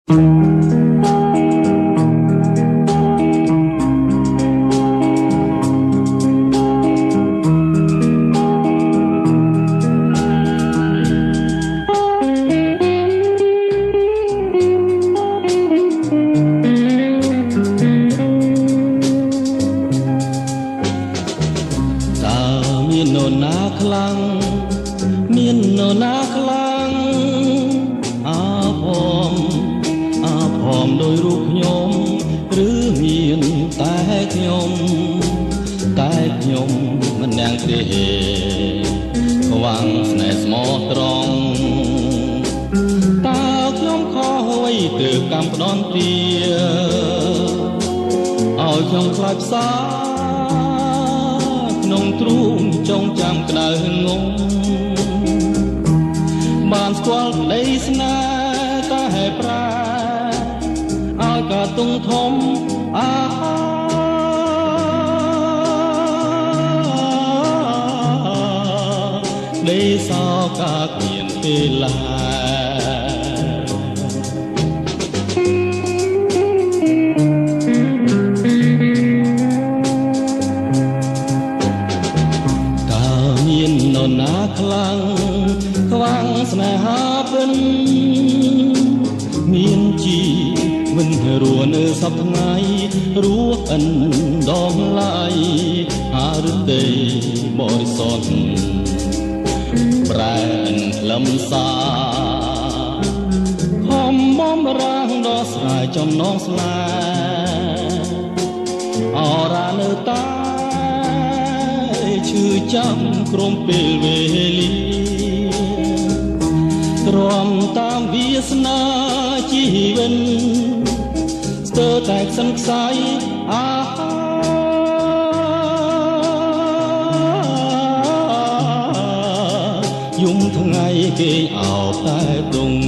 មាននរណាខ្លាំងមាននរណាខ្លាំងអាផមដោយរូបខ្ញុំឬមានតែខ្ញុំមិនយ៉ាងទេខ្វាំងស្នេហ៍ស្មោះត្រង់តើខ្ញុំខុសអ្វីទើបកម្មផ្ដន់ទាឲ្យខ្ញុំខ្លាចផ្សាក្នុងទ្រូងចងចាំក្តៅងងបានស្គាល់ក្តីស្នេហ៍តែហេតុប្រាឲ្យក៏ទុំធំដេសោកាគ្មានពេលឡាមាននរណាខ្លាំងខ្វាំងស្នេហាពិនមានជីវិនរស់នៅសពថ្ងៃរស់អិនដងឡាយហារទេបរិសុទ្ធប្រែនក្លឹមសាខំបំរាំងដោះស្រាយចំណងស្នេហ៍អរានៅតាឈឺចាំក្រុមពេលវេលាទ្រាំតាមវាសនាជីវិតស្ទើរតែខ្សឹងខ្សៃយំថ្ងៃគេអោបតែទុំ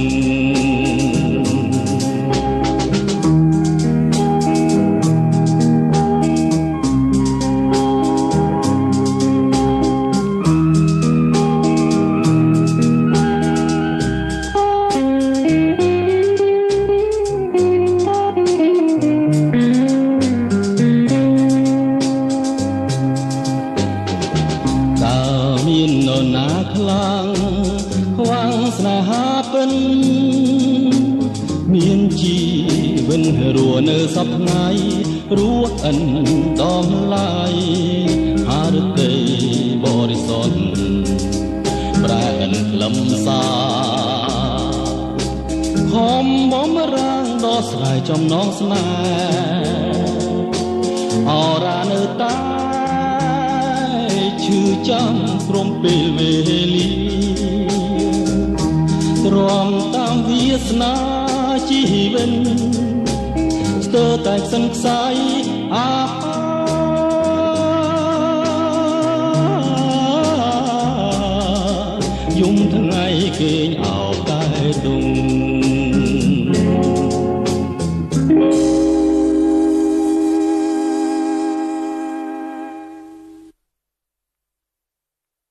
មាននរណាខ្លាំងខ្វាំងស្នេហាពិនមានជីវិនរស់នៅសពថ្ងៃរស់អិនដំឡាយហារទេបរិសុទ្ធប្រែអិនក្លឹមសាខំបំរាំងដោះស្រាយចំណងស្នេហ៍អរានៅតាឈឺចាំក្រុមពេលវេលាទ្រាំតាមវាសនាជីវិតស្ទើរតែខ្សឹងខ្សៃយំថ្ងៃគេងអោបតែទុំ